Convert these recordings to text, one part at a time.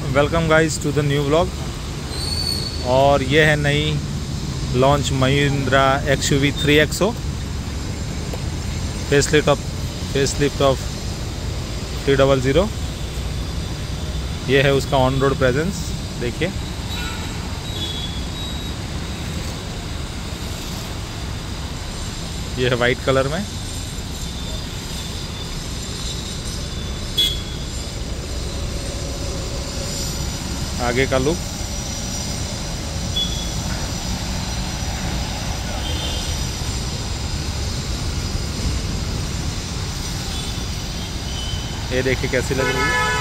Welcome guys to the new vlog. और ये है नई launch Mahindra XUV 3XO facelift of 300। ये है उसका ऑन रोड प्रेजेंस, देखिए। ये है वाइट कलर में। आगे का लुक, ये देखिए कैसी लग रही है।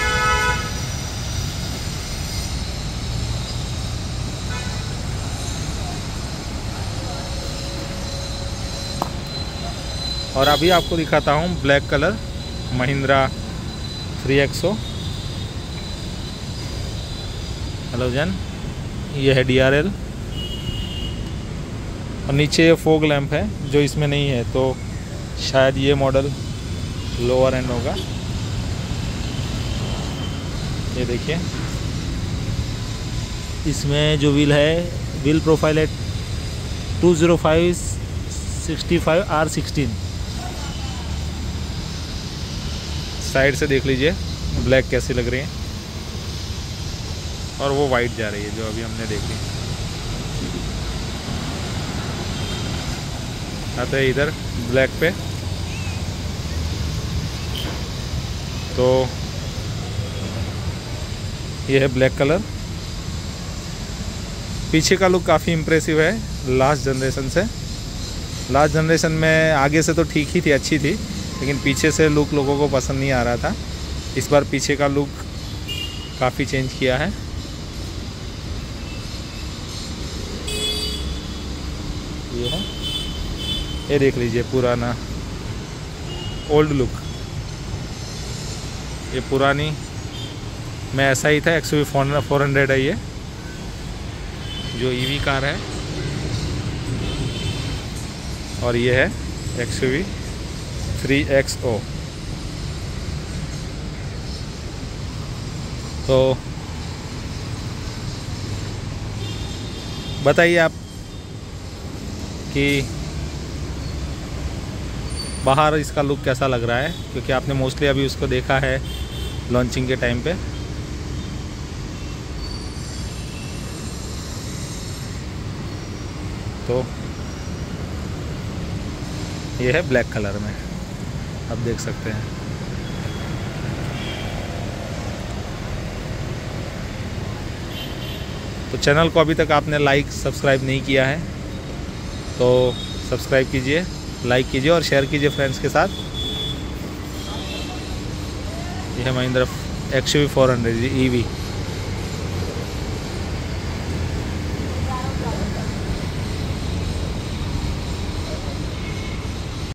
और अभी आपको दिखाता हूँ black colour Mahindra 3XO halogen. ये है DRL और नीचे ये फॉग लैंप है जो इसमें नहीं है, तो शायद ये मॉडल लोअर एंड होगा। ये देखिए, इसमें जो व्हील है, व्हील प्रोफाइल है 205/65 R16। साइड से देख लीजिए ब्लैक कैसी लग रही है, और वो वाइट जा रही है जो अभी हमने देखी। आते हैं इधर ब्लैक पे, तो ये है ब्लैक कलर। पीछे का लुक काफ़ी इम्प्रेसिव है लास्ट जनरेशन से। लास्ट जनरेशन में आगे से तो ठीक ही थी, अच्छी थी, लेकिन पीछे से लुक लोगों को पसंद नहीं आ रहा था। इस बार पीछे का लुक काफ़ी चेंज किया है। ये है, ये देख लीजिए पुराना ओल्ड लुक। ये पुरानी में ऐसा ही था। XUV 400 है ये, जो EV कार है। और ये है XUV 3XO। तो बताइए आप कि बाहर इसका लुक कैसा लग रहा है, क्योंकि आपने मोस्टली अभी उसको देखा है लॉन्चिंग के टाइम पे। तो ये है ब्लैक कलर में, आप देख सकते हैं। तो चैनल को अभी तक आपने लाइक सब्सक्राइब नहीं किया है तो सब्सक्राइब कीजिए, लाइक कीजिए और शेयर कीजिए फ्रेंड्स के साथ। यह है महिंद्रा XUV 400 EV।